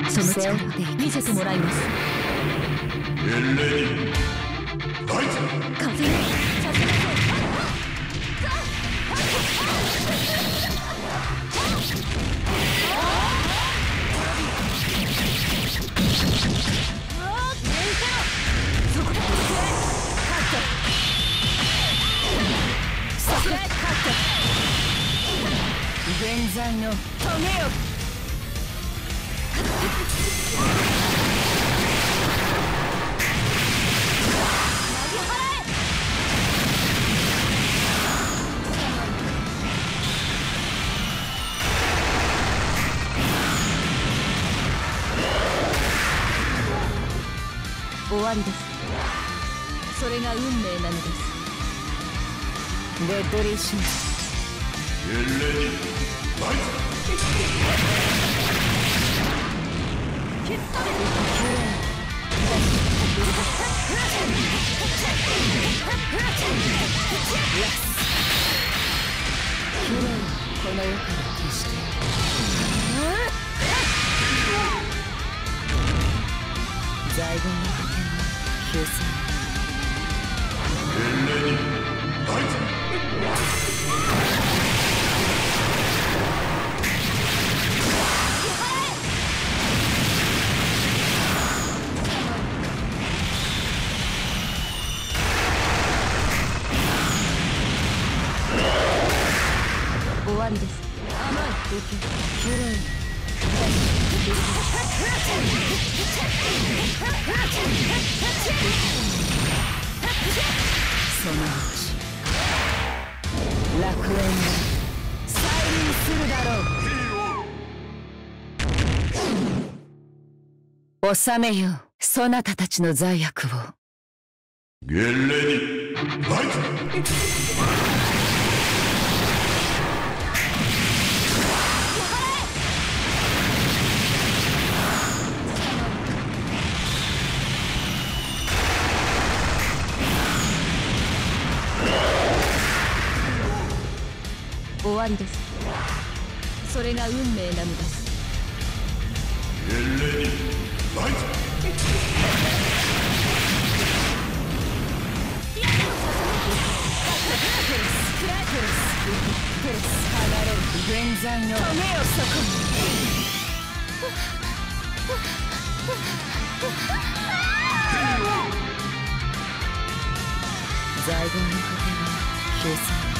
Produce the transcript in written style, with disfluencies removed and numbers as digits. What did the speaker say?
その力見せてもらいます。 エレニライト風にさせましょう。そこだ。現在の棘よ。終わりです。それが運命なのです。レッドリーシューエレニライトこの世から消して在言の果ての救済。 エレニライト終わりです。甘い受けきれい。そのうち楽園が再臨するだろう。収めよう、そなたたちの罪悪を。 エレニライト終わりです。それが運命なのです。 エレニライト現在の棘をそこに。在言の果ての救済。